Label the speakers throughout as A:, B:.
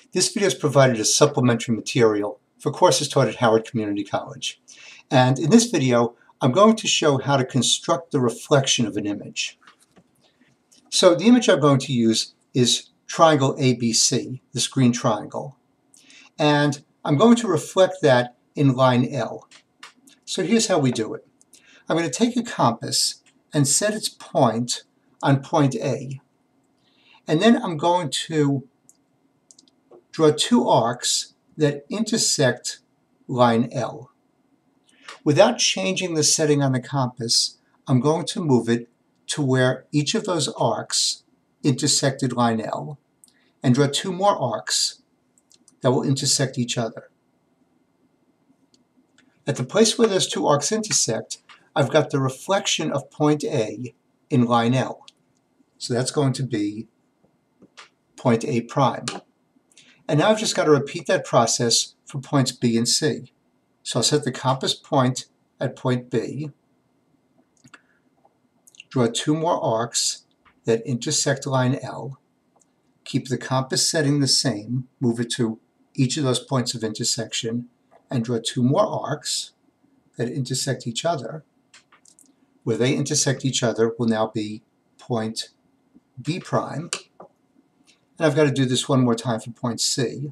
A: This video is provided as supplementary material for courses taught at Howard Community College. And in this video, I'm going to show how to construct the reflection of an image. So the image I'm going to use is triangle ABC, this green triangle. And I'm going to reflect that in line L. So here's how we do it. I'm going to take a compass and set its point on point A. And then I'm going to draw two arcs that intersect line L. Without changing the setting on the compass, I'm going to move it to where each of those arcs intersected line L and draw two more arcs that will intersect each other. At the place where those two arcs intersect, I've got the reflection of point A in line L. So that's going to be point A prime. And now I've just got to repeat that process for points B and C. So I'll set the compass point at point B, draw two more arcs that intersect line L, keep the compass setting the same, move it to each of those points of intersection, and draw two more arcs that intersect each other. Where they intersect each other will now be point B prime. And I've got to do this one more time for point C.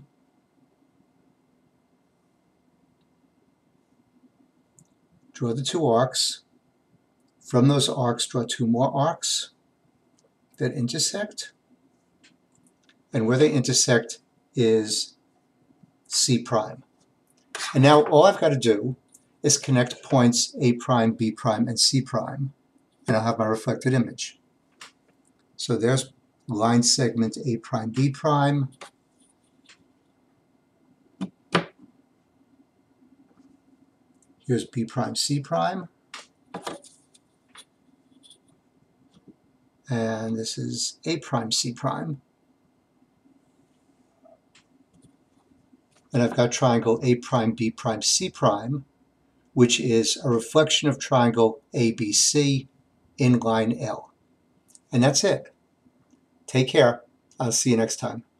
A: Draw the two arcs. From those arcs, draw two more arcs that intersect. And where they intersect is C prime. And now all I've got to do is connect points A prime, B prime, and C prime, and I'll have my reflected image. So there's line segment A prime, B prime. Here's B prime, C prime. And this is A prime, C prime. And I've got triangle A prime, B prime, C prime, which is a reflection of triangle ABC in line L. And that's it. Take care. I'll see you next time.